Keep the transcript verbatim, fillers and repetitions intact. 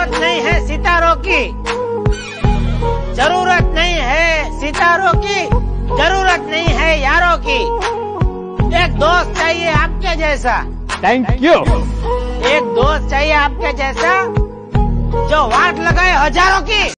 जरूरत नहीं है सितारों की, जरूरत नहीं है सितारों की, जरूरत नहीं है यारों की। एक दोस्त चाहिए आपके जैसा। Thank you. एक दोस्त चाहिए आपके जैसा जो वाट लगाए हजारों की।